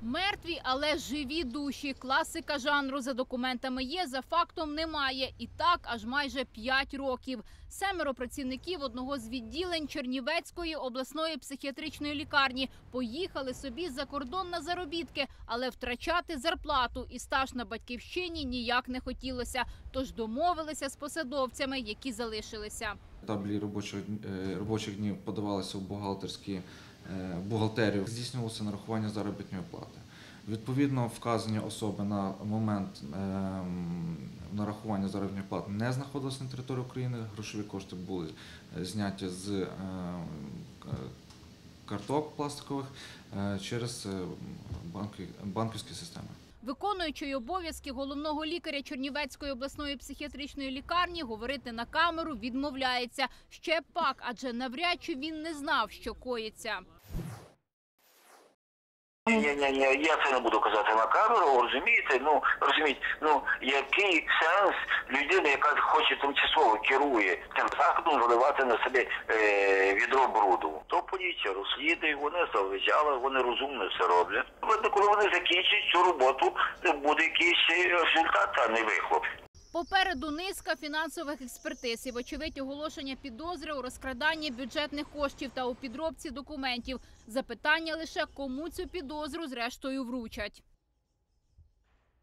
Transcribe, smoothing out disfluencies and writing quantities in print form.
Мертві, але живі душі. Класика жанру «За документами є, за фактом немає». І так аж майже 5 років. 7 працівників одного з відділень Чернівецької обласної психіатричної лікарні поїхали собі за кордон на заробітки, але втрачати зарплату і стаж на батьківщині ніяк не хотілося. Тож домовилися з посадовцями, які залишилися. Таблі робочих днів подавалися в бухгалтерію, здійснювалося нарахування заробітної плати. Відповідно, вказані особи на момент нарахування заробітної плати не знаходилися на території України, грошові кошти були зняті з карток пластикових через банківські системи. Виконуючий обов'язки головного лікаря Чернівецької обласної психіатричної лікарні говорити на камеру відмовляється. Ще пак, адже навряд чи він не знав, що коїться. Ні, я це не буду казати на камеру, розумієте? Який сенс людини, яка хоче тимчасово керує цим закладом, виливати на себе відро бруду? То поліція розслідує, вони заважали, вони розумно все роблять. Коли вони закінчать цю роботу, буде якийсь результат, а не вихлоп. Попереду низка фінансових експертиз і, вочевидь, оголошення підозри у розкраданні бюджетних коштів та у підробці документів. Запитання лише, кому цю підозру зрештою вручать.